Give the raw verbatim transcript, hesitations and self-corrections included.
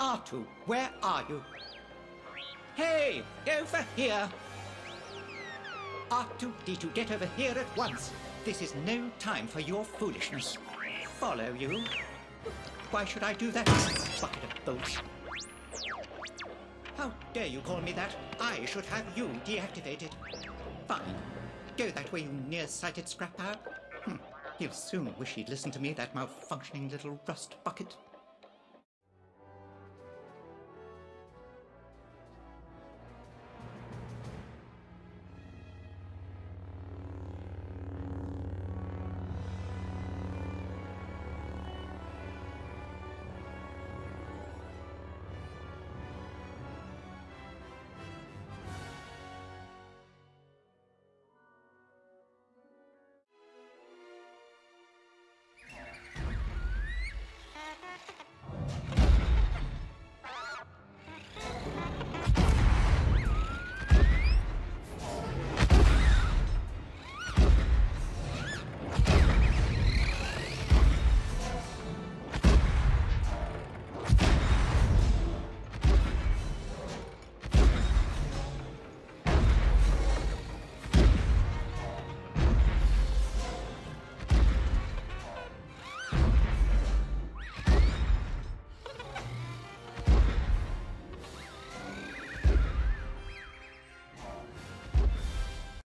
R two, where are you? Hey, over here! R two D two, get over here at once. This is no time for your foolishness. Follow you? Why should I do that? Bucket of bolts. How dare you call me that? I should have you deactivated. Fine. Go that way, you nearsighted scrap pile. Hm. He'll soon wish he'd listened to me, that malfunctioning little rust bucket.